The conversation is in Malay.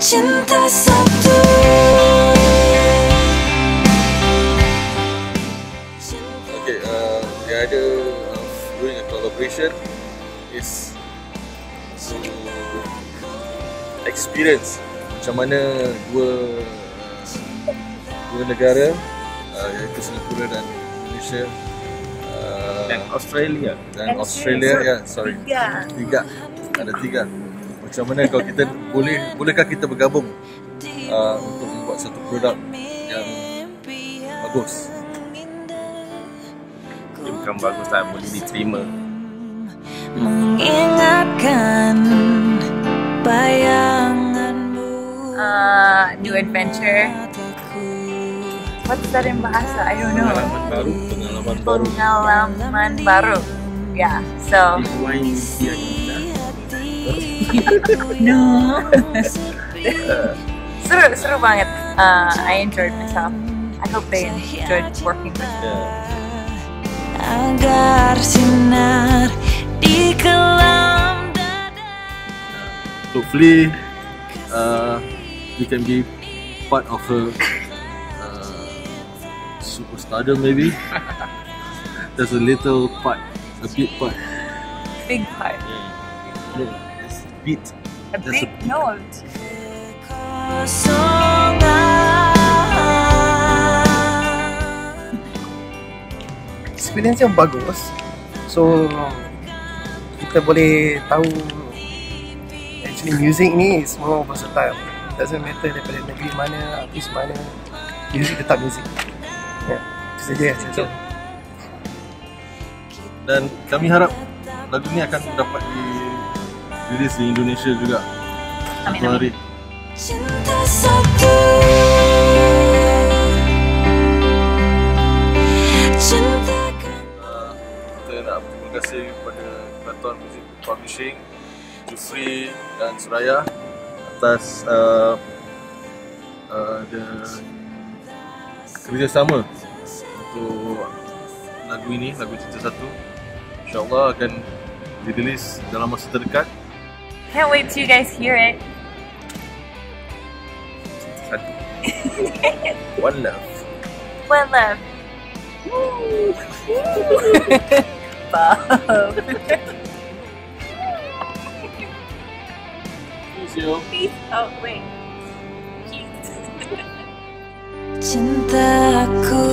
Cinta Satu. Okay, the idea of doing a collaboration is to experience macam mana dua negara iaitu Singapura dan Indonesia Dan Australia. Ya, sorry. Tiga. Ada tiga. Macam mana kalau kita bolehkah kita bergabung untuk membuat satu produk yang bagus? Dia bukan bagus lah, boleh diterima. Mengingatkan bayanganmu. New adventure. What's that in bahasa? I don't know. Pengalaman baru. Yeah. So. No. seru banget. I enjoyed myself. I hope they enjoyed working with me. Agar sinar di kelam dada. Hopefully, we can be part of a superstardom maybe. There's a little part, a big part. Big part. No, it's beat. A There's big note. Experience yang bagus. So kita boleh tahu actually music ni is more versatile. Doesn't matter daripada negeri mana, artis mana, music tetap music. Ya, itu saja saya. Dan kami harap lagu ni akan dapat dirilis di Indonesia juga satu hari. Cinta Satu. Kita nak terima kasih kepada Kraton Music Publishing, Jufri dan Raiha atas kerjasama untuk lagu ini, lagu Cinta Satu. InsyaAllah akan dirilis dalam masa terdekat. Can't wait till you guys hear it. One love. One love. Bob. Peace. Oh wait. Cintaku.